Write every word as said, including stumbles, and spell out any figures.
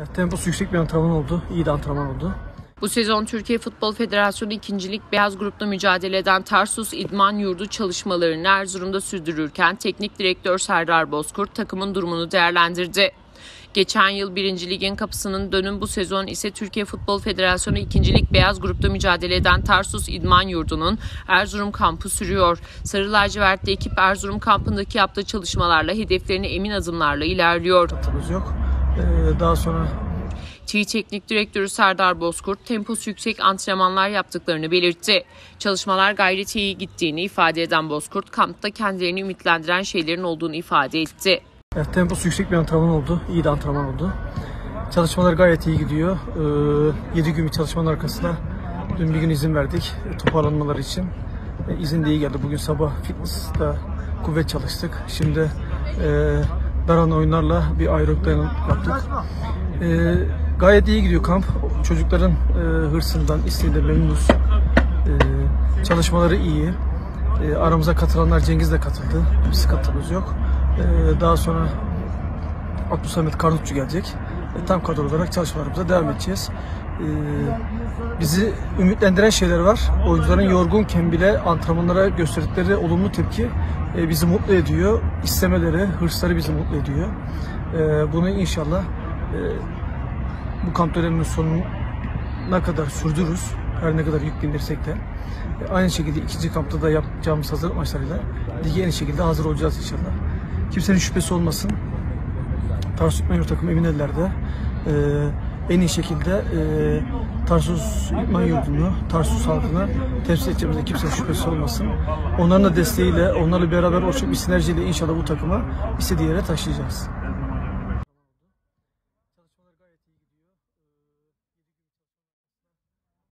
Temposu yüksek bir antrenman oldu. İyi de antrenman oldu. Bu sezon Türkiye Futbol Federasyonu ikinci Lig Beyaz Grup'ta mücadele eden Tarsus İdman Yurdu çalışmalarını Erzurum'da sürdürürken Teknik Direktör Serdar Bozkurt takımın durumunu değerlendirdi. Geçen yıl birinci Lig'in kapısının dönüm bu sezon ise Türkiye Futbol Federasyonu ikinci Lig Beyaz Grup'ta mücadele eden Tarsus İdman Yurdu'nun Erzurum kampı sürüyor. Sarı lacivertli ekip Erzurum kampındaki yaptığı çalışmalarla hedeflerine emin adımlarla ilerliyor. Yok. Ee, daha sonra Tİ Teknik Direktörü Serdar Bozkurt, temposu yüksek antrenmanlar yaptıklarını belirtti. Çalışmalar gayet iyi gittiğini ifade eden Bozkurt, kampta kendilerini ümitlendiren şeylerin olduğunu ifade etti. Evet, temposu yüksek bir antrenman oldu. İyi de antrenman oldu. Çalışmalar gayet iyi gidiyor. Ee, yedi gün bir çalışmanın arkasında dün bir gün izin verdik toparlanmaları için. Ee, izin de iyi geldi. Bugün sabah fitness'ta kuvvet çalıştık. Şimdi e, daran oyunlarla bir aerobik dayanım yaptık. Ee, gayet iyi gidiyor kamp. Çocukların e, hırsından, isteğiyle memnunuz. Ee, çalışmaları iyi. Ee, aramıza katılanlar, Cengiz de katıldı. Bir sıkıntımız yok. Ee, daha sonra Abdülsamet Karnutçu gelecek. E, tam kadro olarak çalışmalarımıza devam edeceğiz. Ee, bizi ümitlendiren şeyler var. Oyuncuların yorgunken bile antrenmanlara gösterdikleri olumlu tepki e, bizi mutlu ediyor. İstemeleri, hırsları bizi mutlu ediyor. E, bunu inşallah e, bu kamp döneminin sonuna kadar sürdürürüz. Her ne kadar yük bindirsek de. E, aynı şekilde ikinci kampta da yapacağımız hazırlık maçlarıyla lige en şekilde hazır olacağız inşallah. Kimsenin şüphesi olmasın. Tarsus İdman Yurdu takımı emin ellerde. Ee, en iyi şekilde e, Tarsus İdman Yurdu'nu, Tarsus halkını temsil edeceğimizde kimsenin şüphesi olmasın. Onların da desteğiyle, onlarla beraber oluşan bir sinerjiyle inşallah bu takımı istediği yere taşıyacağız.